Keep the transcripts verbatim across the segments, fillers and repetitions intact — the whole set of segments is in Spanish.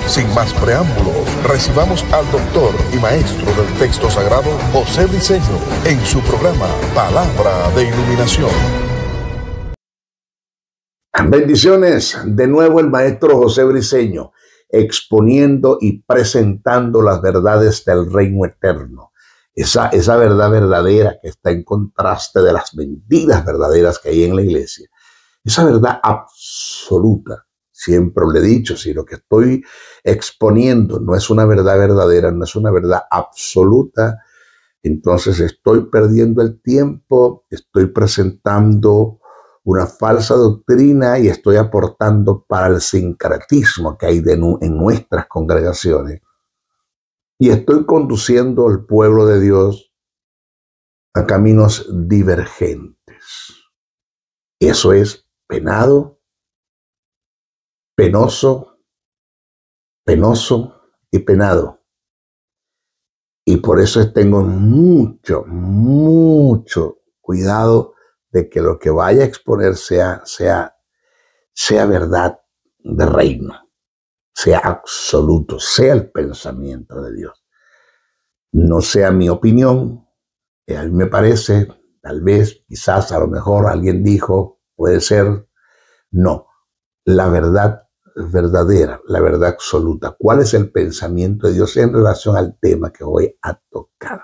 Sin más preámbulos, recibamos al doctor y maestro del texto sagrado, José Briceño, en su programa Palabra de Iluminación. Bendiciones, de nuevo el maestro José Briceño, exponiendo y presentando las verdades del reino eterno. Esa, esa verdad verdadera que está en contraste de las mentiras verdaderas que hay en la iglesia. Esa verdad absoluta. Siempre lo he dicho, si lo que estoy exponiendo no es una verdad verdadera, no es una verdad absoluta, entonces estoy perdiendo el tiempo, estoy presentando una falsa doctrina y estoy aportando para el sincretismo que hay de nu- en nuestras congregaciones. Y estoy conduciendo al pueblo de Dios a caminos divergentes. Eso es penado, penoso, penoso y penado. Y por eso tengo mucho, mucho cuidado de que lo que vaya a exponer sea, sea, sea verdad de reino, sea absoluto, sea el pensamiento de Dios. No sea mi opinión, que a mí me parece, tal vez, quizás, a lo mejor alguien dijo, puede ser, no. La verdad verdadera, la verdad absoluta. ¿Cuál es el pensamiento de Dios en relación al tema que voy a tocar?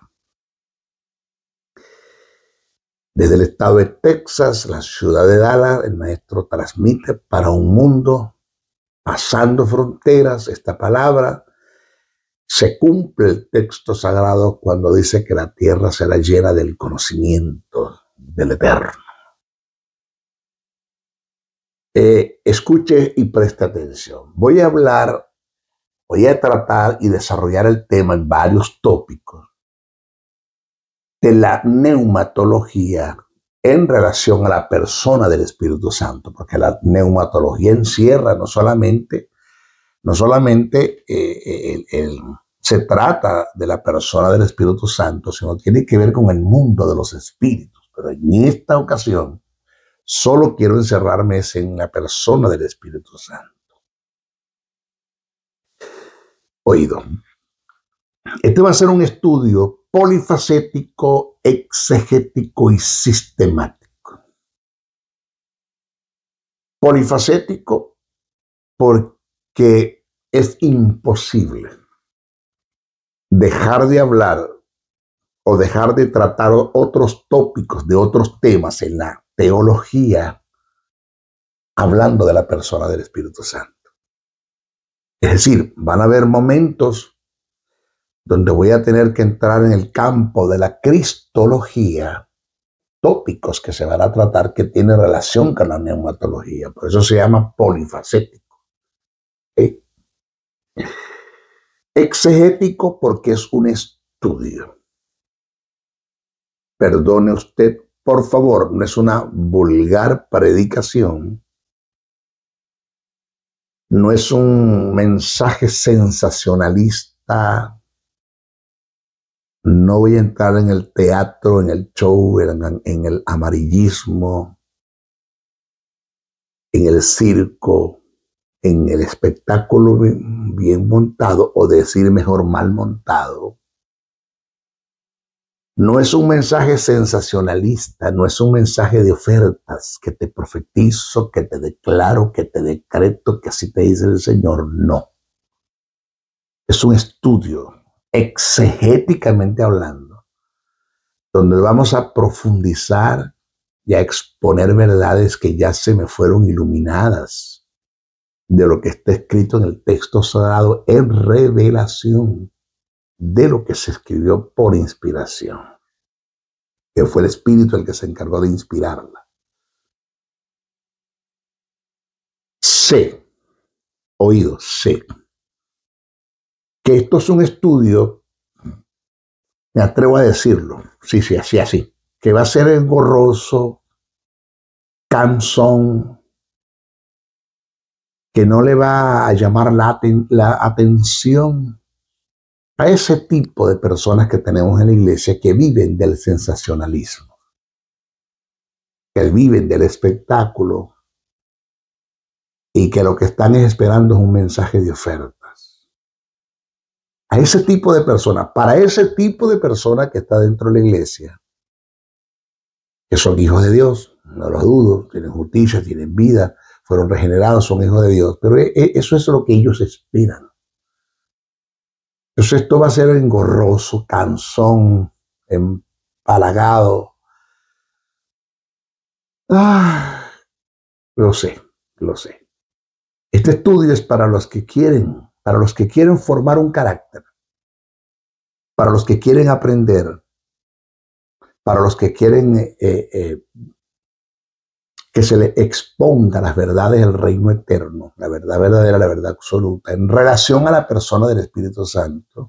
Desde el estado de Texas, la ciudad de Dallas, el maestro transmite para un mundo pasando fronteras esta palabra. Se cumple el texto sagrado cuando dice que la tierra será llena del conocimiento del Eterno. Eh, escuche y preste atención. Voy a hablar, voy a tratar y desarrollar el tema en varios tópicos de la neumatología en relación a la persona del Espíritu Santo, porque la neumatología encierra no solamente, no solamente eh, el, el, se trata de la persona del Espíritu Santo, sino tiene que ver con el mundo de los espíritus. Pero en esta ocasión, solo quiero encerrarme en la persona del Espíritu Santo. Oído. Este va a ser un estudio polifacético, exegético y sistemático. Polifacético porque es imposible dejar de hablar o dejar de tratar otros tópicos de otros temas en la teología hablando de la persona del Espíritu Santo. Es decir, van a haber momentos donde voy a tener que entrar en el campo de la cristología, tópicos que se van a tratar que tienen relación con la neumatología. Por eso se llama polifacético. ¿Eh? Exegético porque es un estudio. Perdone usted, por favor, no es una vulgar predicación, no es un mensaje sensacionalista. No voy a entrar en el teatro, en el show, en, en el amarillismo, en el circo, en el espectáculo bien, bien montado, o decir mejor mal montado. No es un mensaje sensacionalista, no es un mensaje de ofertas que te profetizo, que te declaro, que te decreto, que así te dice el Señor. No. Es un estudio, exegéticamente hablando, donde vamos a profundizar y a exponer verdades que ya se me fueron iluminadas de lo que está escrito en el texto sagrado en revelación de lo que se escribió por inspiración, que fue el Espíritu el que se encargó de inspirarla. Sé, oído, sé, que esto es un estudio, me atrevo a decirlo, sí, sí, así, así, que va a ser engorroso, cansón, que no le va a llamar la, aten- la atención a ese tipo de personas que tenemos en la iglesia que viven del sensacionalismo, que viven del espectáculo y que lo que están esperando es un mensaje de ofertas. A ese tipo de personas, para ese tipo de personas que está dentro de la iglesia, que son hijos de Dios, no lo dudo, tienen justicia, tienen vida, fueron regenerados, son hijos de Dios, pero eso es lo que ellos esperan. Entonces esto va a ser engorroso, cansón, empalagado. Ah, lo sé, lo sé. Este estudio es para los que quieren, para los que quieren formar un carácter, para los que quieren aprender, para los que quieren eh, eh, que se le exponga las verdades del reino eterno, la verdad verdadera, la verdad absoluta, en relación a la persona del Espíritu Santo.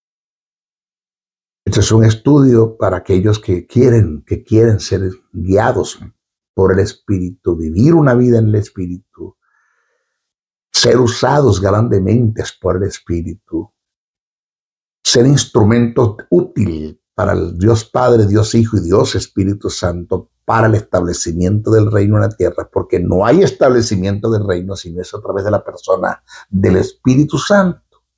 Este es un estudio para aquellos que quieren, que quieren ser guiados por el Espíritu, vivir una vida en el Espíritu, ser usados grandemente por el Espíritu, ser instrumentos útiles para el Dios Padre, Dios Hijo y Dios Espíritu Santo para el establecimiento del reino en la tierra, porque no hay establecimiento del reino si no es a través de la persona del Espíritu Santo.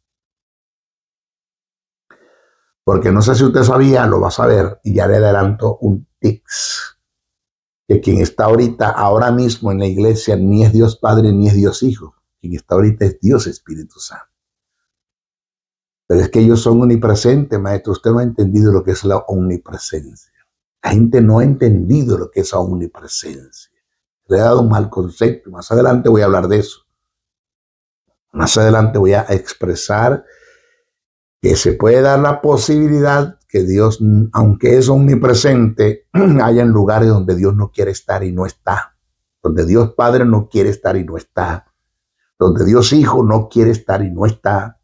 Porque no sé si usted sabía, lo va a saber, y ya le adelanto un tics, que quien está ahorita, ahora mismo en la iglesia, ni es Dios Padre ni es Dios Hijo. Quien está ahorita es Dios Espíritu Santo. Pero es que ellos son omnipresentes, maestro. Usted no ha entendido lo que es la omnipresencia. La gente no ha entendido lo que es la omnipresencia. Le he dado un mal concepto. Más adelante voy a hablar de eso. Más adelante voy a expresar que se puede dar la posibilidad que Dios, aunque es omnipresente, haya en lugares donde Dios no quiere estar y no está. Donde Dios Padre no quiere estar y no está. Donde Dios Hijo no quiere estar y no está.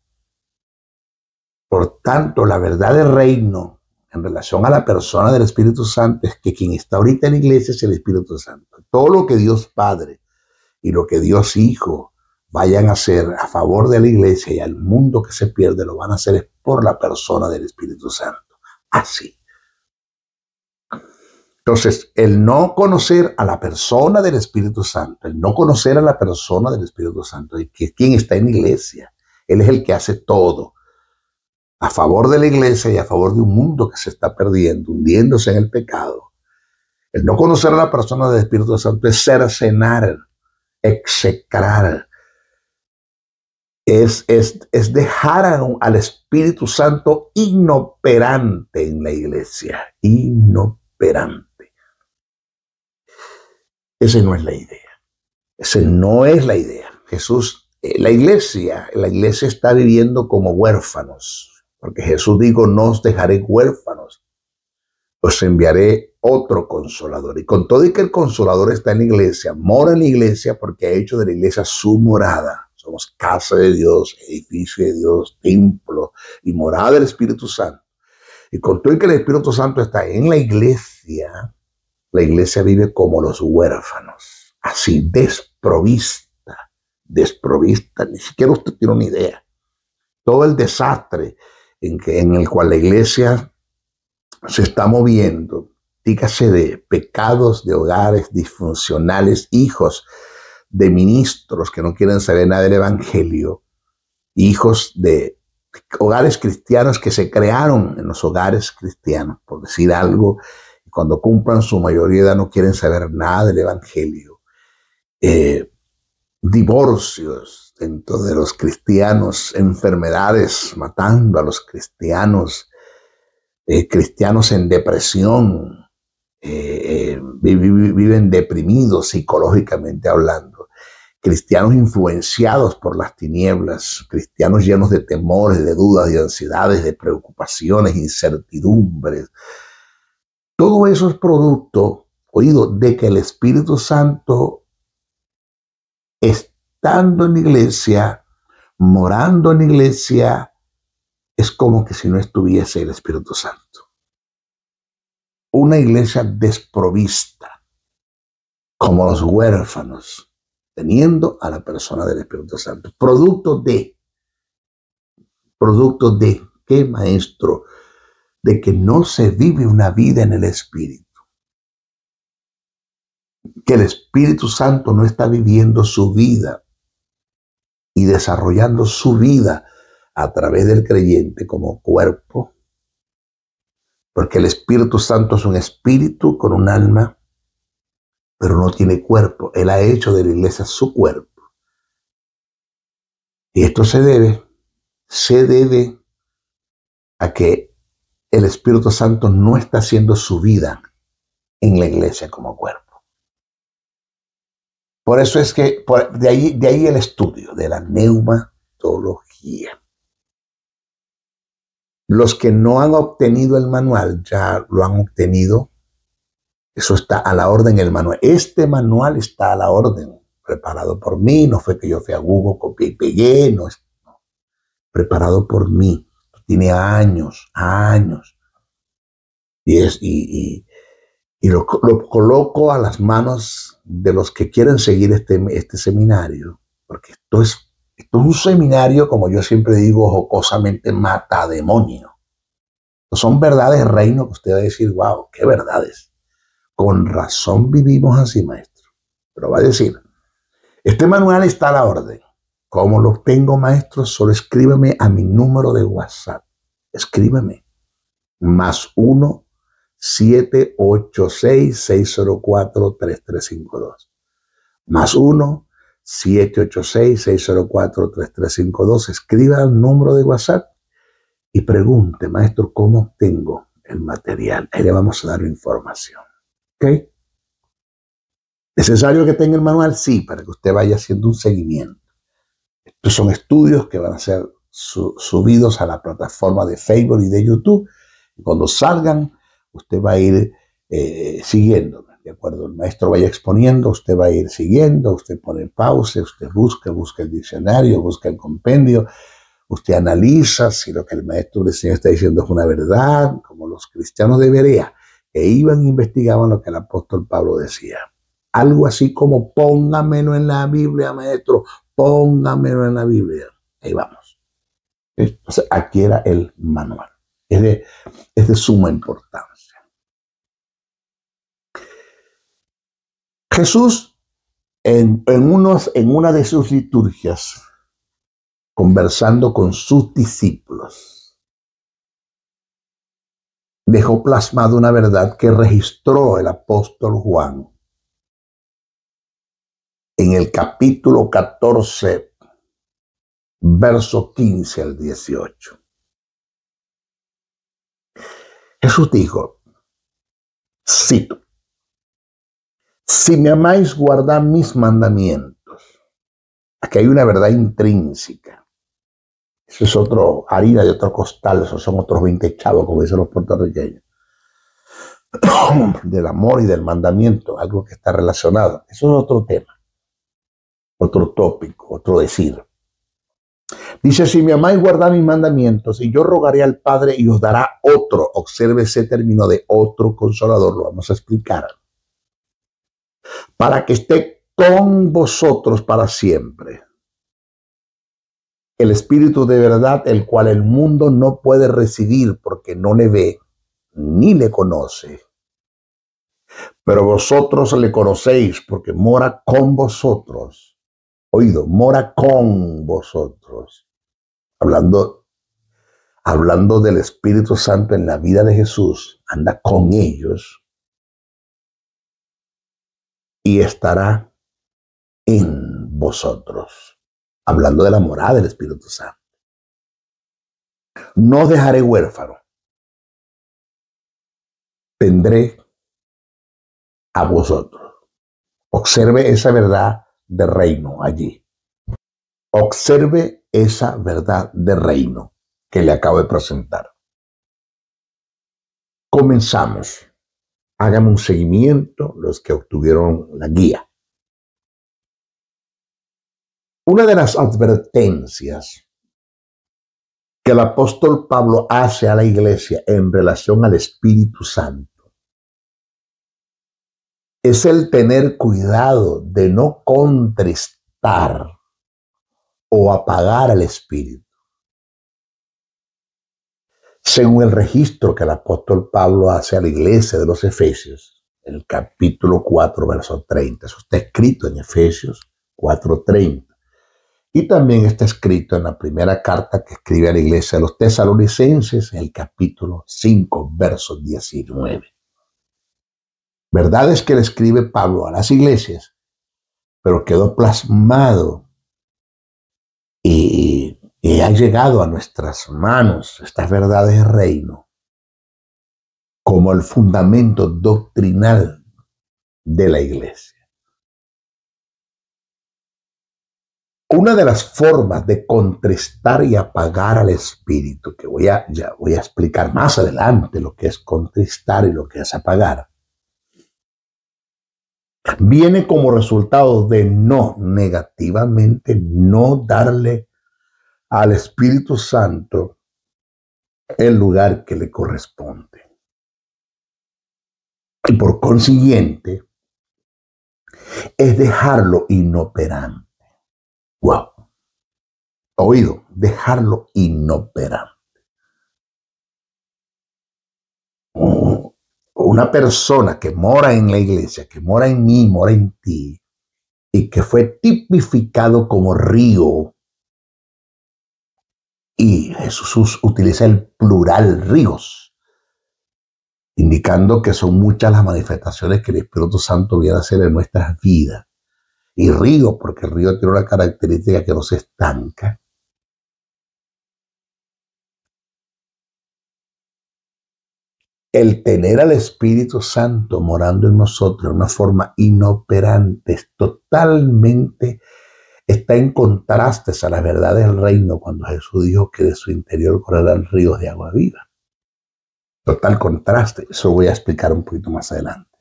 Por tanto, la verdad del reino en relación a la persona del Espíritu Santo es que quien está ahorita en la iglesia es el Espíritu Santo. Todo lo que Dios Padre y lo que Dios Hijo vayan a hacer a favor de la iglesia y al mundo que se pierde, lo van a hacer por la persona del Espíritu Santo. Así. Entonces, el no conocer a la persona del Espíritu Santo, el no conocer a la persona del Espíritu Santo, y que quien está en la iglesia, él es el que hace todo a favor de la iglesia y a favor de un mundo que se está perdiendo, hundiéndose en el pecado. El no conocer a la persona del Espíritu Santo es cercenar, execrar, es, es, es dejar a, al Espíritu Santo inoperante en la iglesia, inoperante. Esa no es la idea, esa no es la idea. Jesús, la iglesia, la iglesia está viviendo como huérfanos. Porque Jesús dijo, no os dejaré huérfanos, os enviaré otro consolador. Y con todo y que el consolador está en la iglesia, mora en la iglesia porque ha hecho de la iglesia su morada. Somos casa de Dios, edificio de Dios, templo y morada del Espíritu Santo. Y con todo y que el Espíritu Santo está en la iglesia, la iglesia vive como los huérfanos, así desprovista, desprovista. Ni siquiera usted tiene una idea. Todo el desastre En, que, en el cual la iglesia se está moviendo, dígase de pecados de hogares disfuncionales, hijos de ministros que no quieren saber nada del evangelio, hijos de hogares cristianos que se crearon en los hogares cristianos, por decir algo, y cuando cumplan su mayoría de edad no quieren saber nada del evangelio, eh, divorcios dentro de los cristianos, enfermedades matando a los cristianos, eh, cristianos en depresión, eh, eh, viven deprimidos psicológicamente hablando, cristianos influenciados por las tinieblas, cristianos llenos de temores, de dudas, de ansiedades, de preocupaciones, incertidumbres. Todo eso es producto, oído, de que el Espíritu Santo está estando en la iglesia, morando en la iglesia, es como que si no estuviese el Espíritu Santo. Una iglesia desprovista, como los huérfanos, teniendo a la persona del Espíritu Santo. Producto de, producto de, ¿qué, maestro? De que no se vive una vida en el Espíritu. Que el Espíritu Santo no está viviendo su vida y desarrollando su vida a través del creyente como cuerpo, porque el Espíritu Santo es un espíritu con un alma, pero no tiene cuerpo. Él ha hecho de la iglesia su cuerpo. Y esto se debe, se debe a que el Espíritu Santo no está haciendo su vida en la iglesia como cuerpo. Por eso es que, por, de, ahí, de ahí el estudio de la neumatología. Los que no han obtenido el manual ya lo han obtenido. Eso está a la orden el manual. Este manual está a la orden, preparado por mí. No fue que yo fui a Google, copié y pegué. No, es no. Preparado por mí. Tiene años, años. Y, es, y, y, y lo, lo coloco a las manos de los que quieren seguir este, este seminario. Porque esto es Esto es un seminario, como yo siempre digo, jocosamente mata demonio. Son verdades de reino que usted va a decir, wow, qué verdades. Con razón vivimos así, maestro. Pero va a decir, este manual está a la orden. ¿Cómo lo obtengo, maestro? Solo escríbeme a mi número de WhatsApp. Escríbeme. Más uno, siete ocho seis, seis cero cuatro, tres tres cinco dos. Más uno, siete ocho seis, seis cero cuatro, tres tres cinco dos. Escriba el número de WhatsApp y pregunte, maestro, ¿cómo obtengo el material? Ahí le vamos a dar la información. ¿Ok? ¿Necesario que tenga el manual? Sí, para que usted vaya haciendo un seguimiento. Estos son estudios que van a ser su, subidos a la plataforma de Facebook y de YouTube. Y cuando salgan, usted va a ir eh, siguiéndome. De acuerdo, el maestro vaya exponiendo, usted va a ir siguiendo, usted pone pausa, usted busca, busca el diccionario, busca el compendio, usted analiza si lo que el maestro del Señor está diciendo es una verdad, como los cristianos de Berea, que iban e investigaban lo que el apóstol Pablo decía. Algo así como póngamelo en la Biblia, maestro, póngamelo en la Biblia. Ahí vamos. Entonces, aquí era el manual. Es de, es de suma importancia. Jesús, en, en, unos, en una de sus liturgias, conversando con sus discípulos, dejó plasmada una verdad que registró el apóstol Juan en el capítulo catorce, verso quince al dieciocho. Jesús dijo, cito, si me amáis, guardad mis mandamientos. Aquí hay una verdad intrínseca. Eso es otro harina de otro costal, esos son otros veinte chavos, como dicen los puertorriqueños. Del amor y del mandamiento, algo que está relacionado. Eso es otro tema, otro tópico, otro decir. Dice, si me amáis, guardad mis mandamientos, y yo rogaré al Padre y os dará otro. Observe ese término de otro consolador, lo vamos a explicar. Para que esté con vosotros para siempre. El Espíritu de verdad, el cual el mundo no puede recibir porque no le ve ni le conoce. Pero vosotros le conocéis porque mora con vosotros. Oído, mora con vosotros. Hablando, hablando del Espíritu Santo en la vida de Jesús, anda con ellos. Y estará en vosotros. Hablando de la morada del Espíritu Santo. No os dejaré huérfano. Vendré a vosotros. Observe esa verdad de reino allí. Observe esa verdad de reino que le acabo de presentar. Comenzamos. Hágame un seguimiento los que obtuvieron la guía. Una de las advertencias que el apóstol Pablo hace a la iglesia en relación al Espíritu Santo es el tener cuidado de no contristar o apagar al Espíritu. Según el registro que el apóstol Pablo hace a la iglesia de los Efesios, en el capítulo cuatro, verso treinta, eso está escrito en Efesios cuatro treinta. Y también está escrito en la primera carta que escribe a la iglesia de los tesalonicenses, en el capítulo cinco, verso diecinueve. Verdades que le escribe Pablo a las iglesias, pero quedó plasmado y, y ha llegado a nuestras manos estas verdades del reino como el fundamento doctrinal de la iglesia. Una de las formas de contristar y apagar al espíritu, que voy a, ya voy a explicar más adelante lo que es contristar y lo que es apagar, viene como resultado de no, negativamente, no darle al Espíritu Santo el lugar que le corresponde. Y por consiguiente, es dejarlo inoperante. Wow. Oído, dejarlo inoperante. Una persona que mora en la iglesia, que mora en mí, mora en ti, y que fue tipificado como río, y Jesús utiliza el plural ríos, indicando que son muchas las manifestaciones que el Espíritu Santo viene a hacer en nuestras vidas. Y río, porque el río tiene una característica que no se estanca. El tener al Espíritu Santo morando en nosotros de una forma inoperante es totalmente, está en contrastes a las verdades del reino cuando Jesús dijo que de su interior correrán ríos de agua viva. Total contraste, eso voy a explicar un poquito más adelante.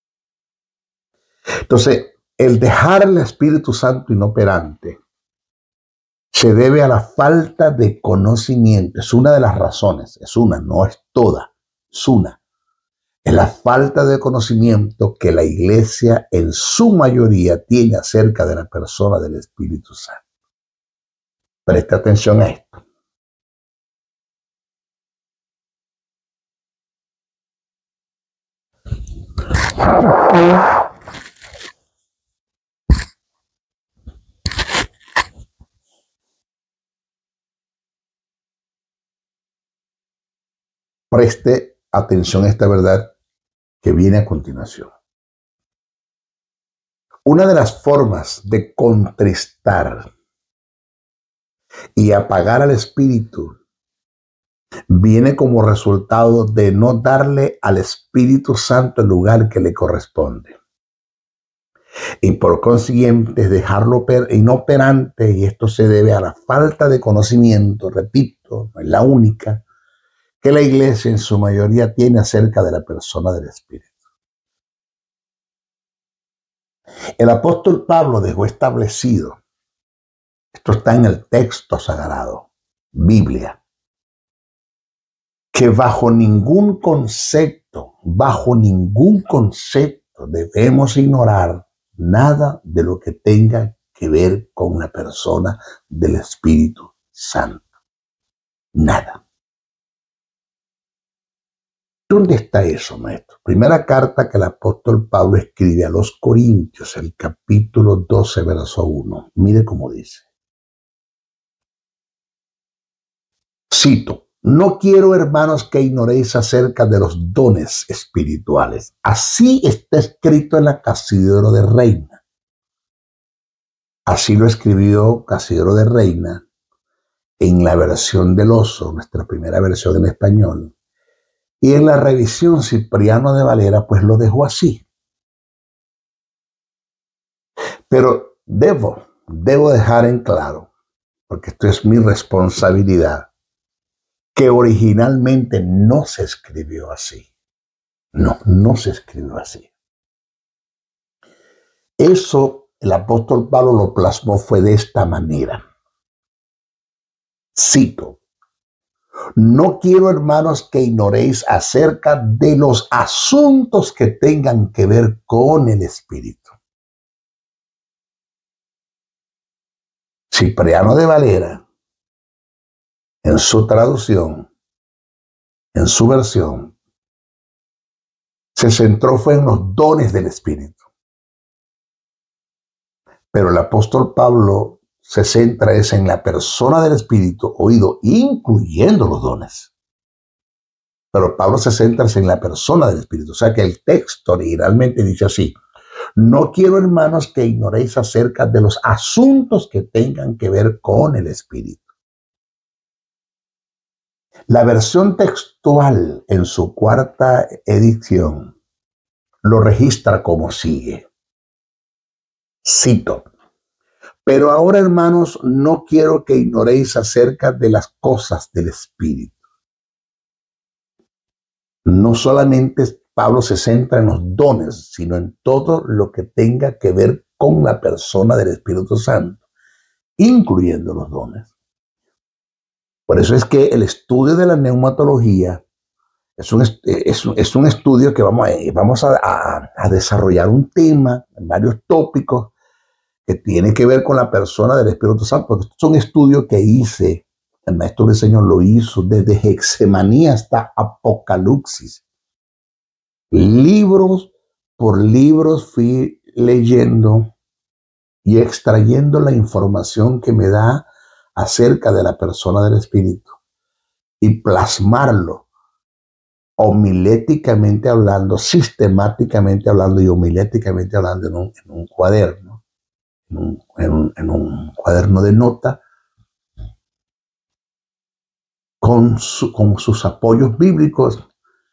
Entonces, el dejar al Espíritu Santo inoperante se debe a la falta de conocimiento. Es una de las razones, es una, no es toda, es una. Es la falta de conocimiento que la iglesia en su mayoría tiene acerca de la persona del Espíritu Santo. Presta atención a esto. Preste atención a esta verdad que viene a continuación. Una de las formas de contristar y apagar al espíritu viene como resultado de no darle al Espíritu Santo el lugar que le corresponde. Y por consiguiente dejarlo inoperante, y esto se debe a la falta de conocimiento, repito, no es la única, que la iglesia en su mayoría tiene acerca de la persona del Espíritu. El apóstol Pablo dejó establecido, esto está en el texto sagrado, Biblia, que bajo ningún concepto, bajo ningún concepto debemos ignorar nada de lo que tenga que ver con una persona del Espíritu Santo. Nada. ¿Dónde está eso, maestro? Primera carta que el apóstol Pablo escribe a los Corintios, el capítulo doce, verso uno. Mire cómo dice. Cito. No quiero, hermanos, que ignoréis acerca de los dones espirituales. Así está escrito en la Casidro de Reina. Así lo escribió Casidro de Reina en la versión del Oso, nuestra primera versión en español. Y en la revisión Cipriano de Valera, pues lo dejó así. Pero debo, debo dejar en claro, porque esto es mi responsabilidad, que originalmente no se escribió así. No, no se escribió así. Eso el apóstol Pablo lo plasmó fue de esta manera. Cito. No quiero, hermanos, que ignoréis acerca de los asuntos que tengan que ver con el Espíritu. Cipriano de Valera, en su traducción, en su versión, se centró fue en los dones del Espíritu. Pero el apóstol Pablo se centra es en la persona del Espíritu, oído, incluyendo los dones. Pero Pablo se centra en la persona del Espíritu. O sea que el texto originalmente dice así: no quiero, hermanos, que ignoréis acerca de los asuntos que tengan que ver con el Espíritu. La versión textual en su cuarta edición lo registra como sigue. Cito: pero ahora, hermanos, no quiero que ignoréis acerca de las cosas del Espíritu. No solamente Pablo se centra en los dones, sino en todo lo que tenga que ver con la persona del Espíritu Santo, incluyendo los dones. Por eso es que el estudio de la neumatología es un, es, es un estudio que vamos, a, vamos a, a, a desarrollar un tema, varios tópicos que tienen que ver con la persona del Espíritu Santo, porque estos son estudios que hice, el maestro del Señor lo hizo desde Getsemaní hasta Apocalipsis. Libros por libros fui leyendo y extrayendo la información que me da acerca de la persona del Espíritu y plasmarlo homiléticamente hablando, sistemáticamente hablando y homiléticamente hablando en un, en un cuaderno, en un, en, un, en un cuaderno de nota con, su, con sus apoyos bíblicos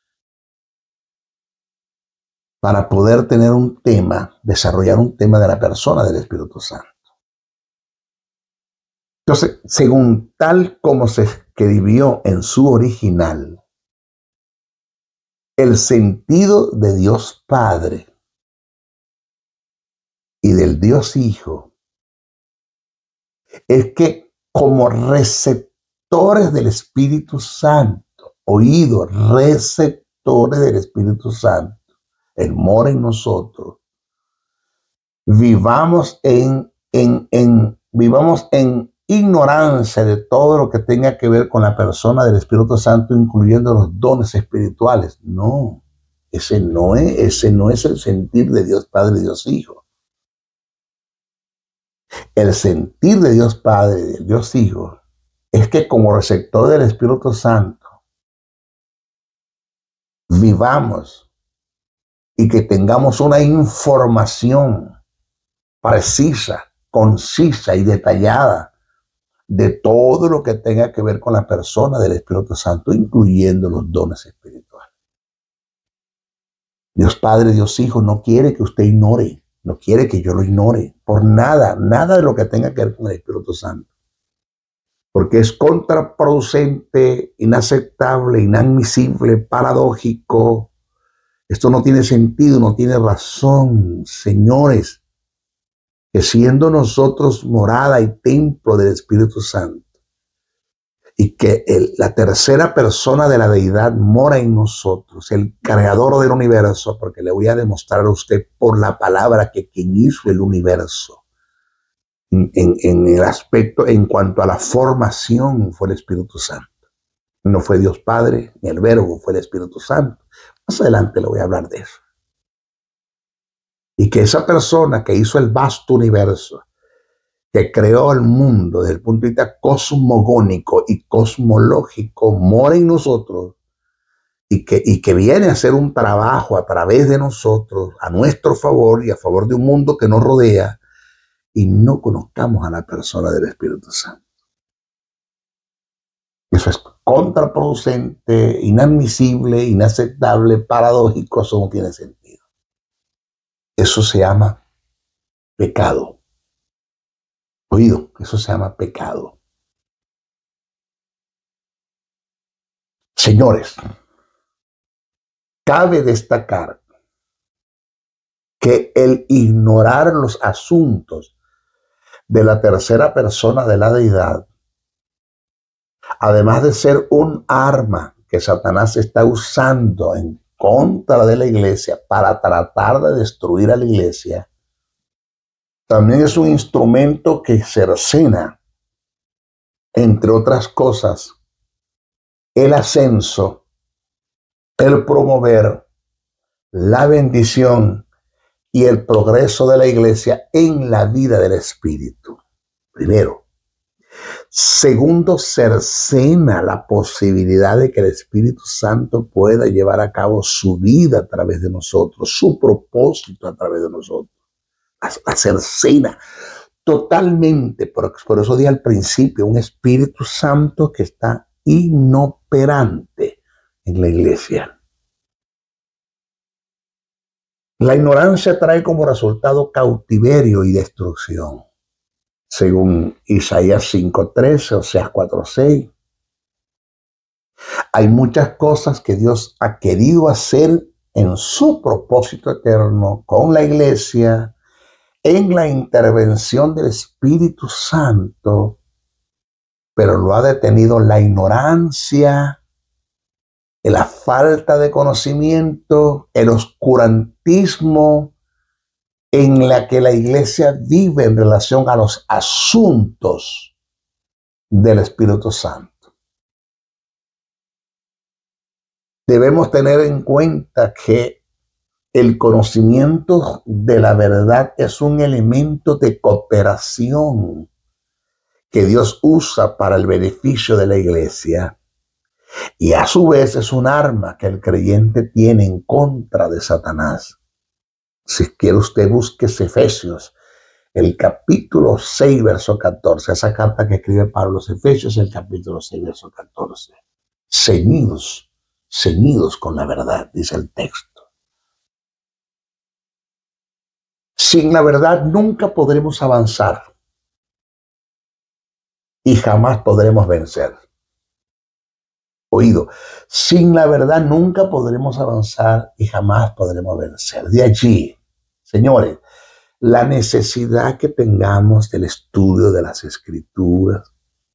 para poder tener un tema, desarrollar un tema de la persona del Espíritu Santo. Entonces, según tal como se escribió en su original, el sentido de Dios Padre y del Dios Hijo es que como receptores del Espíritu Santo, oído, receptores del Espíritu Santo, Él mora en nosotros, vivamos en, en, en, vivamos en ignorancia de todo lo que tenga que ver con la persona del Espíritu Santo, incluyendo los dones espirituales. No, ese no es, ese no es el sentir de Dios Padre y Dios Hijo. El sentir de Dios Padre y de Dios Hijo es que como receptor del Espíritu Santo vivamos y que tengamos una información precisa, concisa y detallada de todo lo que tenga que ver con la persona del Espíritu Santo, incluyendo los dones espirituales. Dios Padre, Dios Hijo no quiere que usted ignore, no quiere que yo lo ignore por nada, nada de lo que tenga que ver con el Espíritu Santo. Porque es contraproducente, inaceptable, inadmisible, paradójico. Esto no tiene sentido, no tiene razón, señores, que siendo nosotros morada y templo del Espíritu Santo y que el, la tercera persona de la deidad mora en nosotros, el creador del universo, porque le voy a demostrar a usted por la palabra que quien hizo el universo en, en, en el aspecto, en cuanto a la formación, fue el Espíritu Santo. No fue Dios Padre, ni el Verbo, fue el Espíritu Santo. Más adelante le voy a hablar de eso. Y que esa persona que hizo el vasto universo, que creó el mundo desde el punto de vista cosmogónico y cosmológico, mora en nosotros y que, y que viene a hacer un trabajo a través de nosotros, a nuestro favor y a favor de un mundo que nos rodea, y no conozcamos a la persona del Espíritu Santo. Eso es contraproducente, inadmisible, inaceptable, paradójico, eso no tiene sentido. Eso se llama pecado. Oído, eso se llama pecado. Señores, cabe destacar que el ignorar los asuntos de la tercera persona de la deidad, además de ser un arma que Satanás está usando en contra de la iglesia para tratar de destruir a la iglesia, también es un instrumento que cercena, entre otras cosas, el ascenso, el promover la bendición y el progreso de la iglesia en la vida del Espíritu. Primero. Segundo, cercena la posibilidad de que el Espíritu Santo pueda llevar a cabo su vida a través de nosotros, su propósito a través de nosotros. La, la cercena totalmente, por, por eso dije al principio, un Espíritu Santo que está inoperante en la iglesia. La ignorancia trae como resultado cautiverio y destrucción. Según Isaías cinco trece, Oseas cuatro seis. Hay muchas cosas que Dios ha querido hacer en su propósito eterno con la iglesia, en la intervención del Espíritu Santo, pero lo ha detenido la ignorancia, la falta de conocimiento, el oscurantismo en la que la iglesia vive en relación a los asuntos del Espíritu Santo. Debemos tener en cuenta que el conocimiento de la verdad es un elemento de cooperación que Dios usa para el beneficio de la iglesia y a su vez es un arma que el creyente tiene en contra de Satanás. Si quiere usted, busque Efesios, el capítulo seis, verso catorce. Esa carta que escribe Pablo a los Efesios, el capítulo seis, verso catorce. Ceñidos, ceñidos con la verdad, dice el texto. Sin la verdad nunca podremos avanzar y jamás podremos vencer. Oído, sin la verdad nunca podremos avanzar y jamás podremos vencer. De allí, señores, la necesidad que tengamos del estudio de las Escrituras,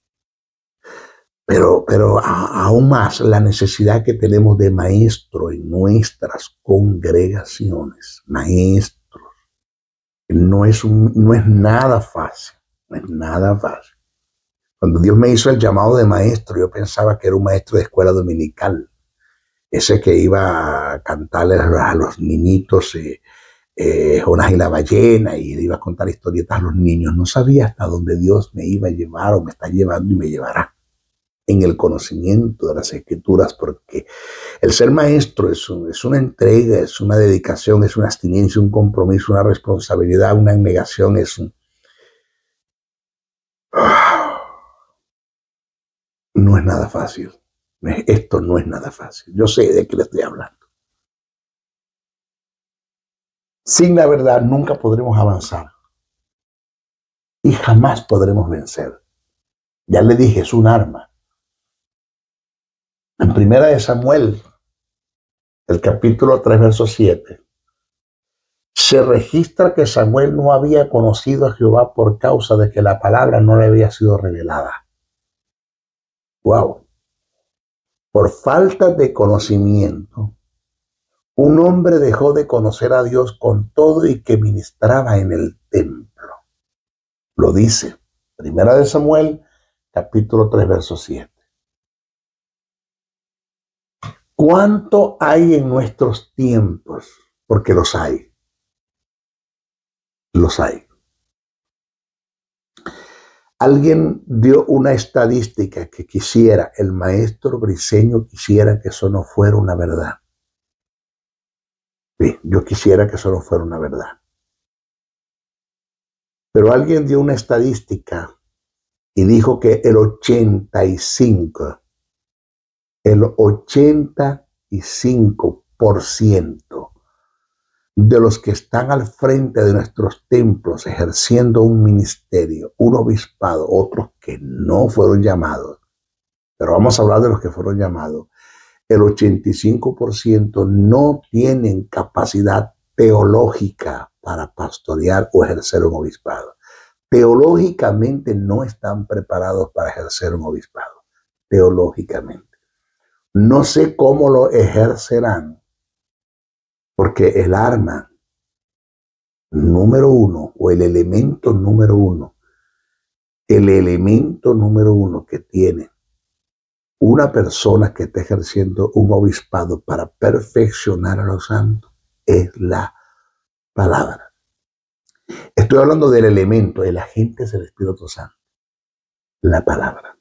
pero, pero a, aún más la necesidad que tenemos de maestros en nuestras congregaciones, maestros. No es, un, no es nada fácil, no es nada fácil. Cuando Dios me hizo el llamado de maestro, yo pensaba que era un maestro de escuela dominical, ese que iba a cantarles a los niñitos eh, eh, Jonás y la ballena y le iba a contar historietas a los niños. No sabía hasta dónde Dios me iba a llevar o me está llevando y me llevará en el conocimiento de las Escrituras, porque el ser maestro es, un, es una entrega, es una dedicación, es una abstinencia, un compromiso, una responsabilidad, una negación, es un... No es nada fácil. Esto no es nada fácil. Yo sé de qué le estoy hablando. Sin la verdad nunca podremos avanzar y jamás podremos vencer. Ya le dije, es un arma. En primera de Samuel, el capítulo tres, verso siete, se registra que Samuel no había conocido a Jehová por causa de que la palabra no le había sido revelada. Wow. Por falta de conocimiento, un hombre dejó de conocer a Dios con todo y que ministraba en el templo. Lo dice, primera de Samuel, capítulo tres, verso siete. ¿Cuánto hay en nuestros tiempos? Porque los hay. Los hay. Alguien dio una estadística que quisiera, el maestro Briceño quisiera que eso no fuera una verdad. Sí, yo quisiera que eso no fuera una verdad. Pero alguien dio una estadística y dijo que el ochenta y cinco, el ochenta y cinco por ciento de los que están al frente de nuestros templos ejerciendo un ministerio, un obispado, otros que no fueron llamados, pero vamos a hablar de los que fueron llamados, el ochenta y cinco por ciento no tienen capacidad teológica para pastorear o ejercer un obispado. Teológicamente no están preparados para ejercer un obispado, teológicamente. No sé cómo lo ejercerán, porque el arma número uno o el elemento número uno, el elemento número uno que tiene una persona que está ejerciendo un obispado para perfeccionar a los santos es la palabra. Estoy hablando del elemento, el agente es el Espíritu Santo, la palabra.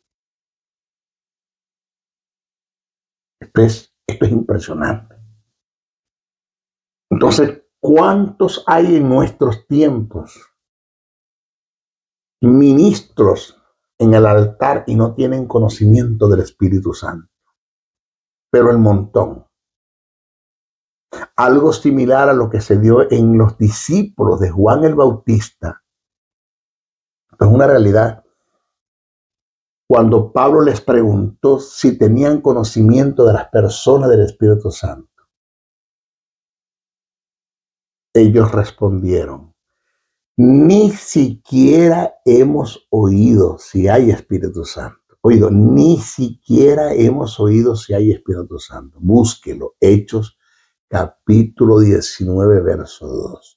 Esto es, esto es impresionante. Entonces, ¿cuántos hay en nuestros tiempos ministros en el altar y no tienen conocimiento del Espíritu Santo? Pero el montón. Algo similar a lo que se dio en los discípulos de Juan el Bautista. Es una realidad. Cuando Pablo les preguntó si tenían conocimiento de las personas del Espíritu Santo, ellos respondieron: ni siquiera hemos oído si hay Espíritu Santo. Oído, ni siquiera hemos oído si hay Espíritu Santo. Búsquelo. Hechos capítulo diecinueve, verso dos.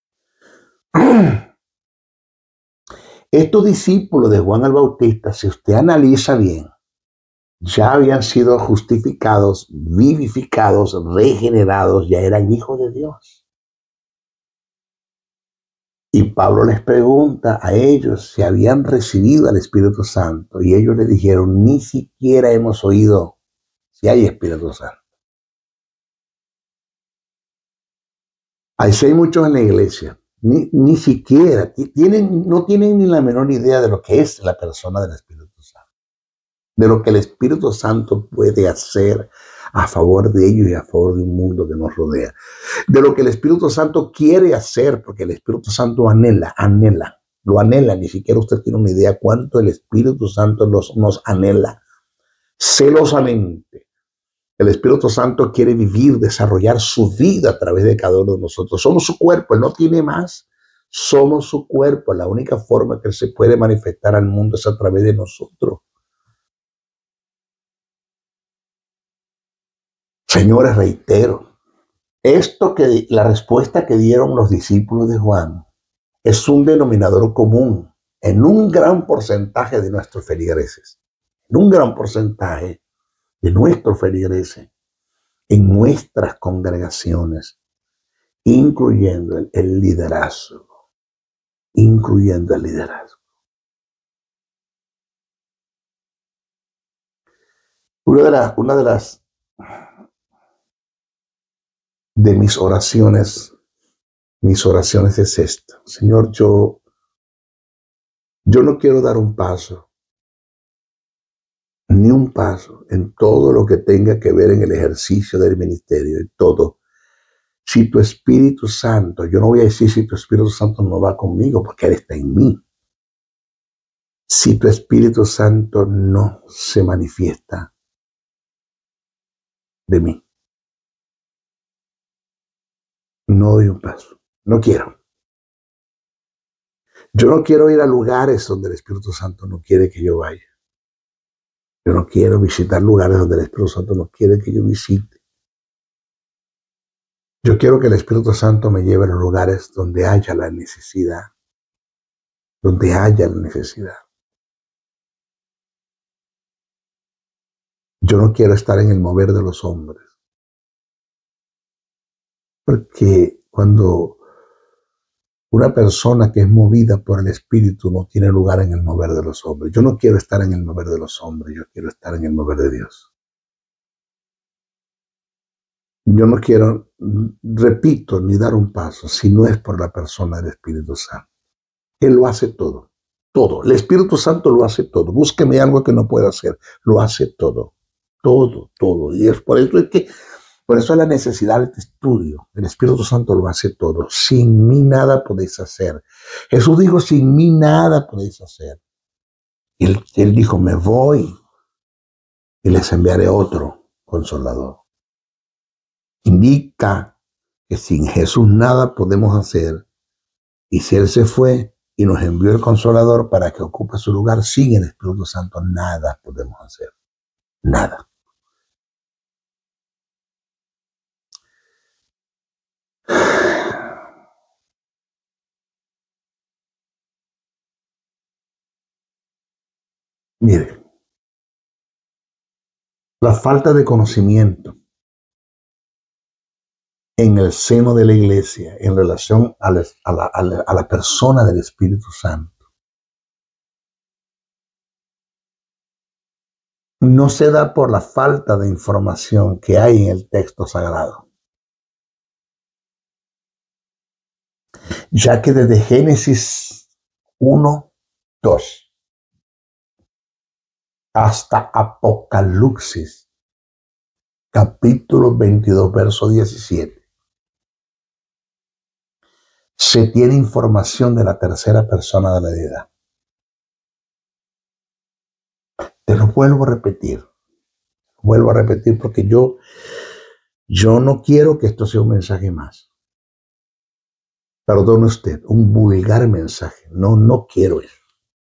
Estos discípulos de Juan el Bautista, si usted analiza bien, ya habían sido justificados, vivificados, regenerados, ya eran hijos de Dios. Y Pablo les pregunta a ellos si habían recibido al Espíritu Santo, y ellos le dijeron: ni siquiera hemos oído si hay Espíritu Santo. Ahí sí hay muchos en la iglesia, ni, ni siquiera, tienen, no tienen ni la menor idea de lo que es la persona del Espíritu Santo, de lo que el Espíritu Santo puede hacer a favor de ellos y a favor de un mundo que nos rodea, de lo que el Espíritu Santo quiere hacer, porque el Espíritu Santo anhela, anhela, lo anhela. Ni siquiera usted tiene una idea cuánto el Espíritu Santo nos, nos anhela celosamente. El Espíritu Santo quiere vivir, desarrollar su vida a través de cada uno de nosotros. Somos su cuerpo, Él no tiene más. Somos su cuerpo. La única forma que Él se puede manifestar al mundo es a través de nosotros. Señores, reitero, esto que la respuesta que dieron los discípulos de Juan es un denominador común en un gran porcentaje de nuestros feligreses, en un gran porcentaje de nuestros feligreses, en nuestras congregaciones, incluyendo el, el liderazgo, incluyendo el liderazgo. Una de, la, una de las de mis oraciones, mis oraciones es esta: Señor, yo, yo no quiero dar un paso, ni un paso en todo lo que tenga que ver en el ejercicio del ministerio, en todo. Si tu Espíritu Santo, yo no voy a decir si tu Espíritu Santo no va conmigo, porque Él está en mí. Si tu Espíritu Santo no se manifiesta de mí, no doy un paso. No quiero. Yo no quiero ir a lugares donde el Espíritu Santo no quiere que yo vaya. Yo no quiero visitar lugares donde el Espíritu Santo no quiere que yo visite. Yo quiero que el Espíritu Santo me lleve a los lugares donde haya la necesidad. Donde haya la necesidad. Yo no quiero estar en el mover de los hombres. Porque cuando una persona que es movida por el Espíritu no tiene lugar en el mover de los hombres. Yo no quiero estar en el mover de los hombres, yo quiero estar en el mover de Dios. Yo no quiero, repito, ni dar un paso si no es por la persona del Espíritu Santo. Él lo hace todo, todo. El Espíritu Santo lo hace todo. Búsqueme algo que no pueda hacer. Lo hace todo, todo, todo. Y es por eso es que, por eso es la necesidad de este estudio. El Espíritu Santo lo hace todo. Sin mí nada podéis hacer. Jesús dijo: sin mí nada podéis hacer. Y él, él dijo: me voy y les enviaré otro consolador. Indica que sin Jesús nada podemos hacer. Y si Él se fue y nos envió el Consolador para que ocupe su lugar, sin el Espíritu Santo nada podemos hacer. Nada. Mire, la falta de conocimiento en el seno de la iglesia en relación a la, a la, a la, a la persona del Espíritu Santo no se da por la falta de información que hay en el texto sagrado, ya que desde Génesis uno, dos hasta Apocalipsis, capítulo veintidós, verso diecisiete, se tiene información de la tercera persona de la deidad. Te lo vuelvo a repetir, vuelvo a repetir porque yo, yo no quiero que esto sea un mensaje más. Perdone usted, un vulgar mensaje. No, no quiero eso.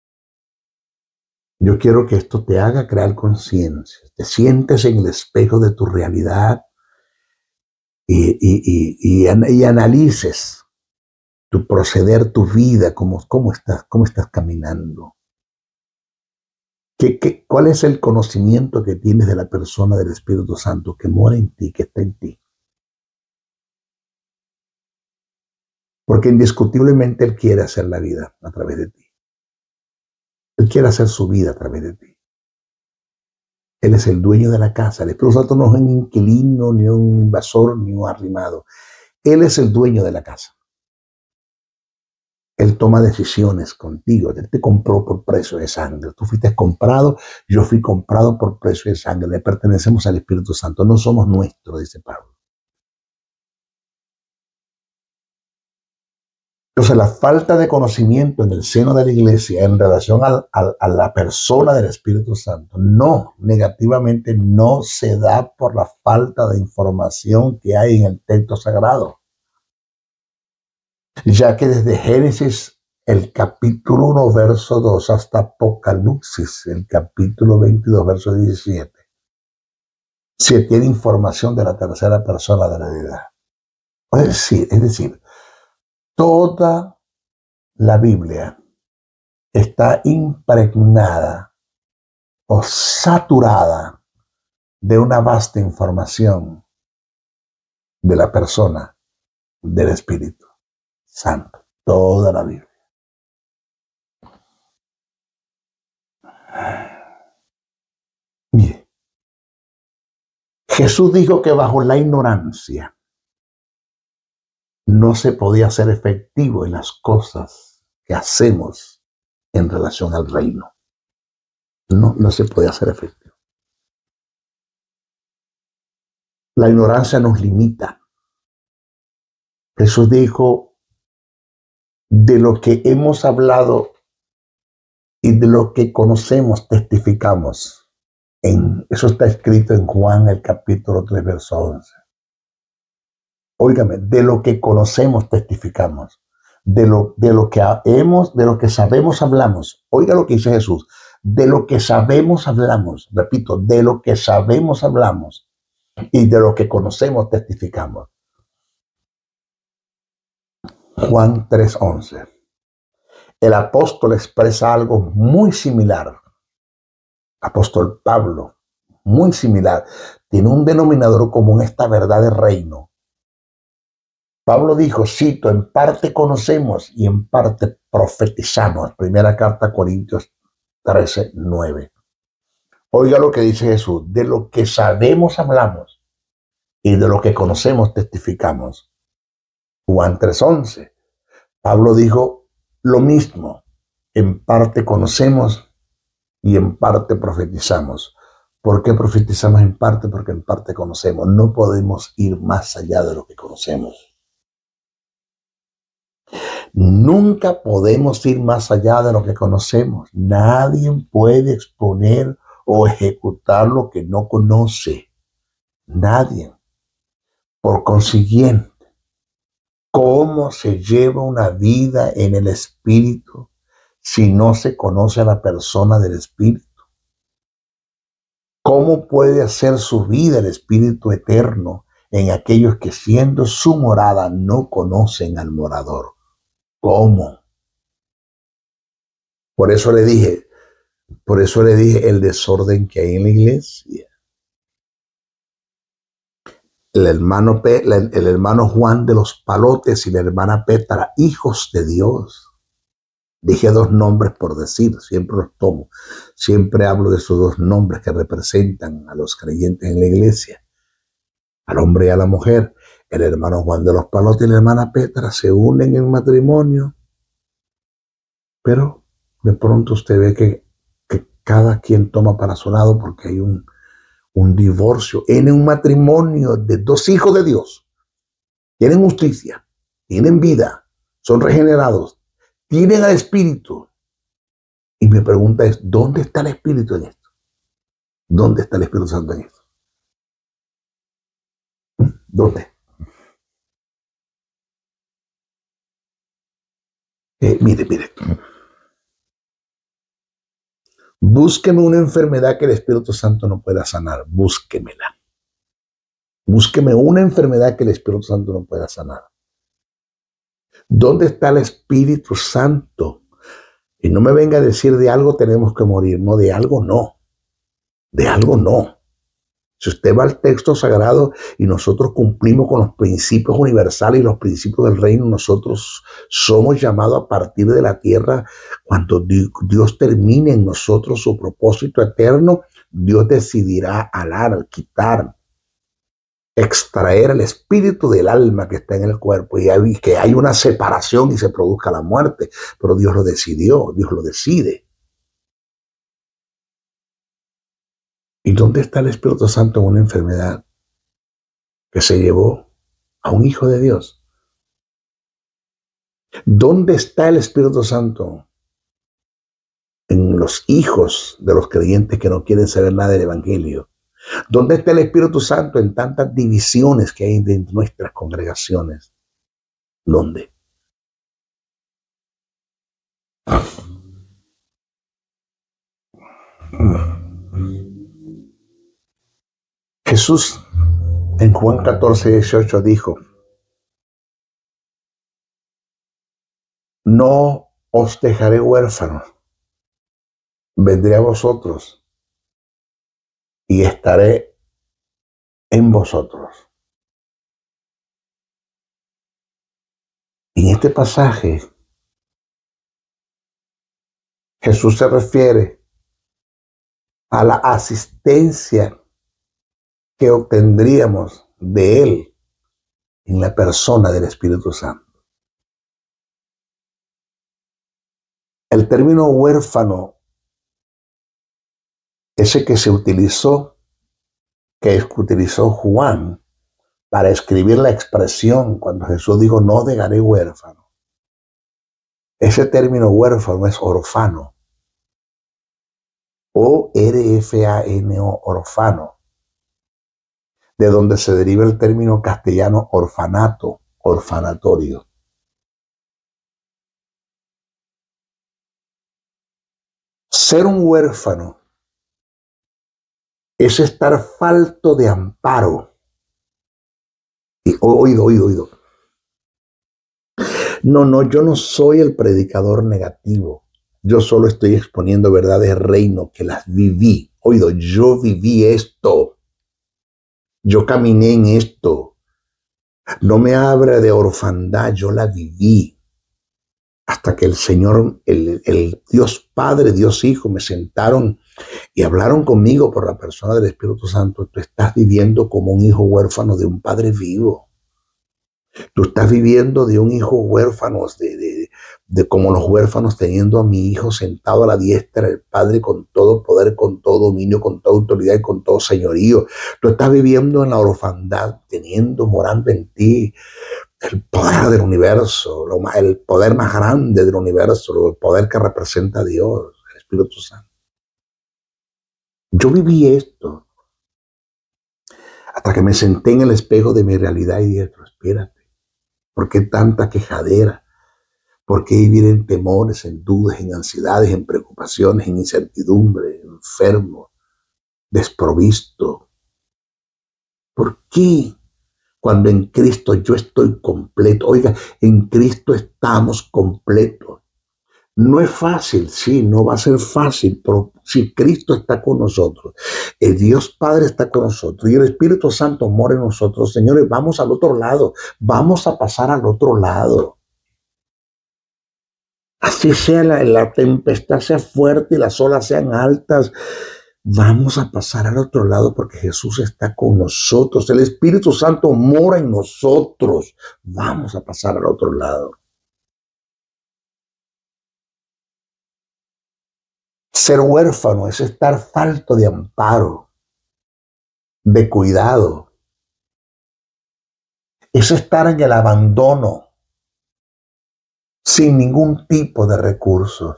Yo quiero que esto te haga crear conciencia, te sientes en el espejo de tu realidad y, y, y, y, y analices tu proceder, tu vida, cómo, cómo, estás, cómo estás caminando. ¿Qué, qué, ¿Cuál es el conocimiento que tienes de la persona del Espíritu Santo que mora en ti, que está en ti? Porque indiscutiblemente Él quiere hacer la vida a través de ti. Él quiere hacer su vida a través de ti. Él es el dueño de la casa. El Espíritu Santo no es un inquilino, ni un invasor, ni un arrimado. Él es el dueño de la casa. Él toma decisiones contigo. Él te compró por precio de sangre. Tú fuiste comprado, yo fui comprado por precio de sangre. Le pertenecemos al Espíritu Santo. No somos nuestros, dice Pablo. Entonces, la falta de conocimiento en el seno de la iglesia en relación a, a, a la persona del Espíritu Santo, no, negativamente no se da por la falta de información que hay en el texto sagrado. Ya que desde Génesis, el capítulo uno, verso dos, hasta Apocalipsis, el capítulo veintidós, verso diecisiete, se tiene información de la tercera persona de la deidad. Es decir, es decir, toda la Biblia está impregnada o saturada de una vasta información de la persona del Espíritu Santo. Toda la Biblia. Mire, Jesús dijo que bajo la ignorancia no se podía ser efectivo en las cosas que hacemos en relación al reino. No, no se podía ser efectivo. La ignorancia nos limita. Jesús dijo, de lo que hemos hablado y de lo que conocemos testificamos. En, eso está escrito en Juan, el capítulo tres, verso once. Óigame, de lo que conocemos testificamos. De lo, de lo que hemos, de lo que sabemos hablamos. Oiga lo que dice Jesús. De lo que sabemos hablamos. Repito, de lo que sabemos hablamos. Y de lo que conocemos testificamos. Juan tres, once. El apóstol expresa algo muy similar. Apóstol Pablo, muy similar. Tiene un denominador común, esta verdad del reino. Pablo dijo, cito, en parte conocemos y en parte profetizamos. Primera carta a Corintios trece, nueve. Oiga lo que dice Jesús. De lo que sabemos hablamos y de lo que conocemos testificamos. Juan tres, once. Pablo dijo lo mismo. En parte conocemos y en parte profetizamos. ¿Por qué profetizamos en parte? Porque en parte conocemos. No podemos ir más allá de lo que conocemos. Nunca podemos ir más allá de lo que conocemos. Nadie puede exponer o ejecutar lo que no conoce. Nadie. Por consiguiente, ¿cómo se lleva una vida en el Espíritu si no se conoce a la persona del Espíritu? ¿Cómo puede hacer su vida el Espíritu eterno en aquellos que siendo su morada no conocen al morador? ¿Cómo? Por eso le dije, por eso le dije el desorden que hay en la iglesia. el hermano, Pe, el, el hermano Juan de los Palotes y la hermana Petra, hijos de Dios. Dije dos nombres por decir, siempre los tomo. Siempre hablo de esos dos nombres que representan a los creyentes en la iglesia, al hombre y a la mujer. El hermano Juan de los Palotes y la hermana Petra se unen en matrimonio, pero de pronto usted ve que, que cada quien toma para su lado porque hay un, un divorcio en un matrimonio de dos hijos de Dios. Tienen justicia, tienen vida, son regenerados, tienen al Espíritu. Y mi pregunta es, ¿dónde está el Espíritu en esto? ¿Dónde está el Espíritu Santo en esto? ¿Dónde? Eh, mire, mire. Búsqueme una enfermedad que el Espíritu Santo no pueda sanar. Búsquemela. Búsqueme una enfermedad que el Espíritu Santo no pueda sanar. ¿Dónde está el Espíritu Santo? Y no me venga a decir de algo tenemos que morir. No, de algo no. De algo no. Si usted va al texto sagrado y nosotros cumplimos con los principios universales y los principios del reino, nosotros somos llamados a partir de la tierra. Cuando Dios termine en nosotros su propósito eterno, Dios decidirá alar, quitar, extraer el espíritu del alma que está en el cuerpo y hay, que hay una separación y se produzca la muerte. Pero Dios lo decidió, Dios lo decide. ¿Y dónde está el Espíritu Santo en una enfermedad que se llevó a un hijo de Dios? ¿Dónde está el Espíritu Santo en los hijos de los creyentes que no quieren saber nada del Evangelio? ¿Dónde está el Espíritu Santo en tantas divisiones que hay de nuestras congregaciones? ¿Dónde? Jesús en Juan catorce, dieciocho dijo, no os dejaré huérfanos, vendré a vosotros y estaré en vosotros. En este pasaje, Jesús se refiere a la asistencia que obtendríamos de Él en la persona del Espíritu Santo. El término huérfano, ese que se utilizó, que utilizó Juan para escribir la expresión cuando Jesús dijo, no dejaré huérfano. Ese término huérfano es orfano. O R F A N O, orfano. De donde se deriva el término castellano orfanato, orfanatorio. Ser un huérfano es estar falto de amparo. Y, oído, oído, oído. No, no, yo no soy el predicador negativo. Yo solo estoy exponiendo verdades de reino que las viví. Oído, yo viví esto. Yo caminé en esto. No me hable de orfandad, yo la viví. Hasta que el Señor, el, el Dios Padre, Dios Hijo, me sentaron y hablaron conmigo por la persona del Espíritu Santo. Tú estás viviendo como un hijo huérfano de un padre vivo. Tú estás viviendo de un hijo huérfano, de, de, de como los huérfanos teniendo a mi hijo sentado a la diestra del Padre con todo poder, con todo dominio, con toda autoridad y con todo señorío. Tú estás viviendo en la orfandad, teniendo, morando en ti el poder del universo, lo más, el poder más grande del universo, el poder que representa a Dios, el Espíritu Santo. Yo viví esto hasta que me senté en el espejo de mi realidad y dije, espérate, ¿por qué tanta quejadera? ¿Por qué vivir en temores, en dudas, en ansiedades, en preocupaciones, en incertidumbre, enfermo, desprovisto? ¿Por qué? Cuando en Cristo yo estoy completo. Oiga, en Cristo estamos completos. No es fácil, sí, no va a ser fácil, pero si Cristo está con nosotros, el Dios Padre está con nosotros y el Espíritu Santo mora en nosotros, señores, vamos al otro lado, vamos a pasar al otro lado. Así sea la, la tempestad sea fuerte y las olas sean altas, vamos a pasar al otro lado porque Jesús está con nosotros, el Espíritu Santo mora en nosotros, vamos a pasar al otro lado. Ser huérfano es estar falto de amparo, de cuidado. Es estar en el abandono, sin ningún tipo de recursos.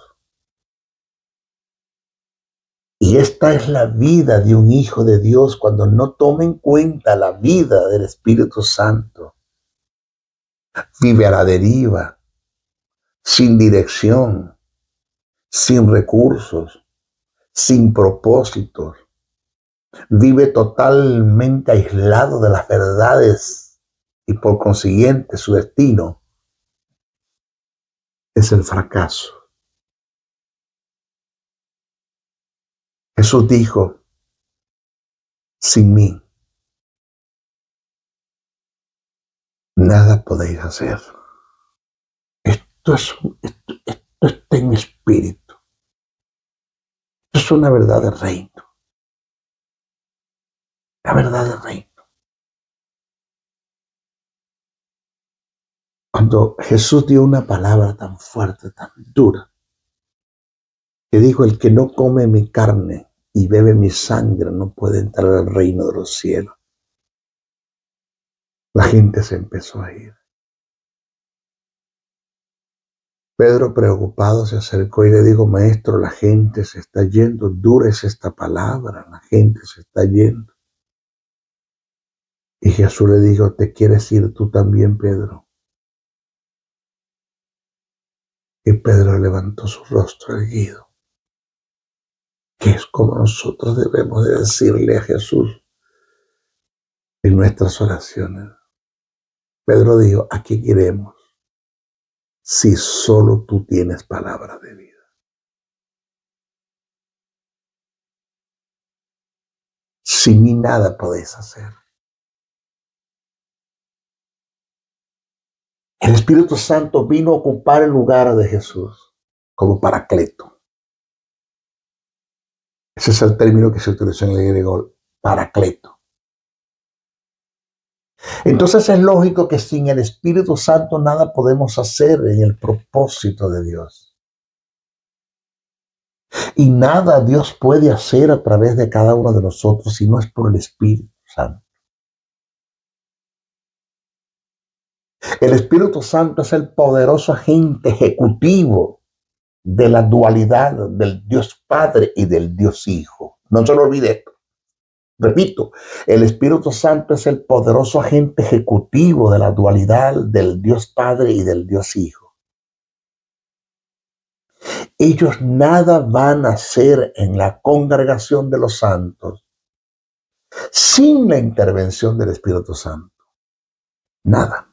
Y esta es la vida de un hijo de Dios cuando no toma en cuenta la vida del Espíritu Santo. Vive a la deriva, sin dirección, sin recursos, sin propósitos. Vive totalmente aislado de las verdades y por consiguiente su destino es el fracaso. Jesús dijo, sin mí, nada podéis hacer. Esto, es, esto, esto está en mi espíritu. Esto es una verdad del reino. La verdad del reino. Cuando Jesús dio una palabra tan fuerte, tan dura, que dijo, el que no come mi carne y bebe mi sangre no puede entrar al reino de los cielos. La gente se empezó a ir. Pedro, preocupado, se acercó y le dijo, maestro, la gente se está yendo, dura es esta palabra, la gente se está yendo. Y Jesús le dijo, ¿te quieres ir tú también, Pedro? Y Pedro levantó su rostro erguido, que es como nosotros debemos de decirle a Jesús en nuestras oraciones. Pedro dijo, ¿a qué queremos si solo tú tienes palabra de vida? Sin mí nada podéis hacer. El Espíritu Santo vino a ocupar el lugar de Jesús como paracleto. Ese es el término que se utilizó en el griego, paracleto. Entonces es lógico que sin el Espíritu Santo nada podemos hacer en el propósito de Dios. Y nada Dios puede hacer a través de cada uno de nosotros si no es por el Espíritu Santo. El Espíritu Santo es el poderoso agente ejecutivo de la dualidad del Dios Padre y del Dios Hijo. No se lo olvide esto. Repito, el Espíritu Santo es el poderoso agente ejecutivo de la dualidad del Dios Padre y del Dios Hijo. Ellos nada van a hacer en la congregación de los santos sin la intervención del Espíritu Santo. Nada.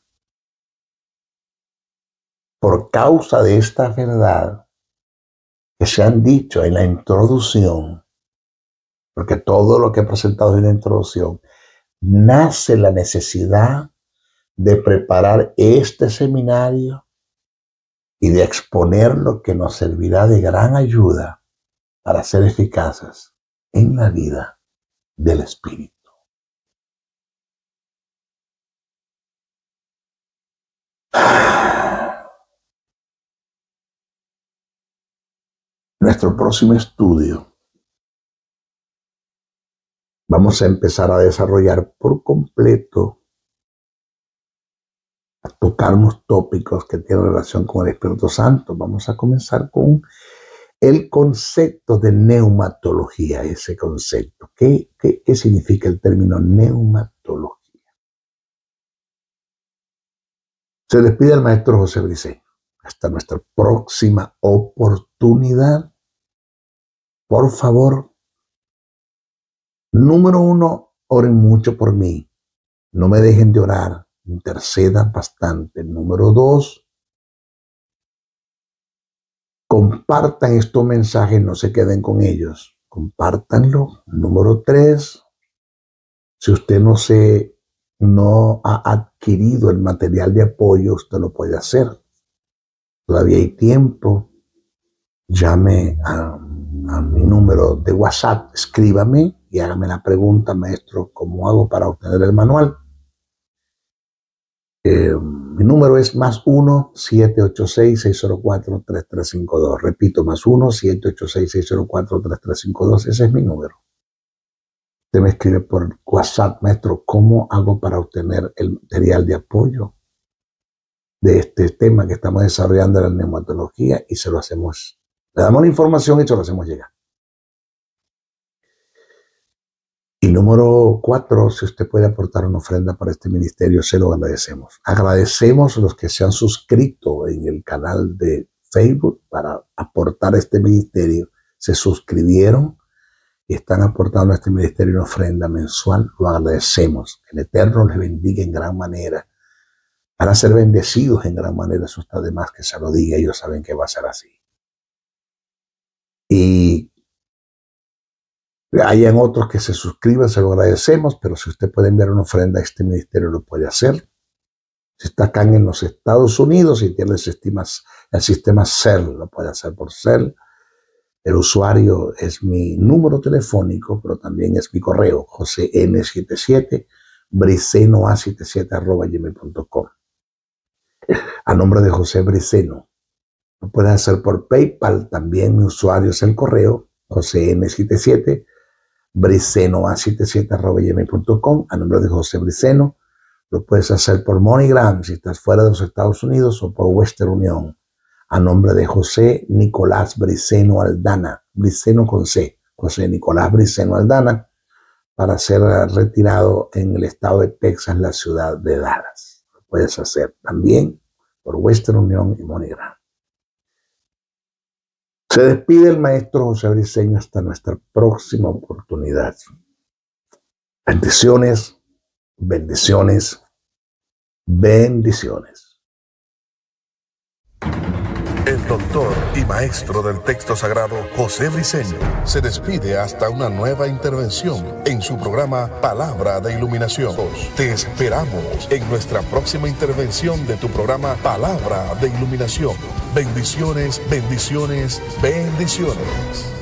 Por causa de esta verdad que se han dicho en la introducción, porque todo lo que he presentado en la introducción, nace la necesidad de preparar este seminario y de exponerlo, que nos servirá de gran ayuda para ser eficaces en la vida del Espíritu. Nuestro próximo estudio vamos a empezar a desarrollar por completo, a tocar unos tópicos que tienen relación con el Espíritu Santo. Vamos a comenzar con el concepto de neumatología, ese concepto. ¿Qué, qué, qué significa el término neumatología? Se despide el maestro José Briceño. Hasta nuestra próxima oportunidad. Por favor, número uno, oren mucho por mí. No me dejen de orar. Intercedan bastante. Número dos, Compartan estos mensajes, no se queden con ellos. Compártanlo. Número tres, si usted no se no ha adquirido el material de apoyo, usted lo puede hacer. Todavía hay tiempo. Llame a, a mi número de WhatsApp, escríbame y hágame la pregunta, maestro, ¿cómo hago para obtener el manual? Eh, mi número es más uno, siete ocho seis, seis cero cuatro, tres tres cinco dos. Repito, más uno, siete ocho seis, seis cero cuatro, tres tres cinco dos. Ese es mi número. Usted me escribe por WhatsApp, maestro, ¿cómo hago para obtener el material de apoyo de este tema que estamos desarrollando en la neumatología? Y se lo hacemos, le damos la información y se lo hacemos llegar. Y número cuatro, si usted puede aportar una ofrenda para este ministerio, se lo agradecemos. Agradecemos a los que se han suscrito en el canal de Facebook para aportar a este ministerio. Se suscribieron y están aportando a este ministerio una ofrenda mensual. Lo agradecemos. Que el Eterno les bendiga en gran manera. Para ser bendecidos en gran manera, eso está de más que se lo diga. Ellos saben que va a ser así. Y hayan otros que se suscriban, se lo agradecemos, pero si usted puede enviar una ofrenda a este ministerio, lo puede hacer. Si está acá en los Estados Unidos y tiene el sistema, el sistema Cell, lo puede hacer por Cell. El usuario es mi número telefónico, pero también es mi correo, jose ene setenta y siete, briceno a setenta y siete arroba gmail punto com. A nombre de José Briceno. Lo puede hacer por PayPal, también mi usuario es el correo, jose ene setenta y siete, briceno a setenta y siete arroba gmail punto com. A nombre de José Briceno. Lo puedes hacer por MoneyGram si estás fuera de los Estados Unidos o por Western Union. A nombre de José Nicolás Briceno Aldana, Briceno con C, José Nicolás Briceno Aldana, para ser retirado en el estado de Texas, la ciudad de Dallas. Lo puedes hacer también por Western Union y MoneyGram. Se despide el maestro José Briceño hasta nuestra próxima oportunidad. Bendiciones, bendiciones, bendiciones. El doctor y maestro del texto sagrado José Briceño se despide hasta una nueva intervención en su programa Palabra de Iluminación. Te esperamos en nuestra próxima intervención de tu programa Palabra de Iluminación. Bendiciones, bendiciones, bendiciones.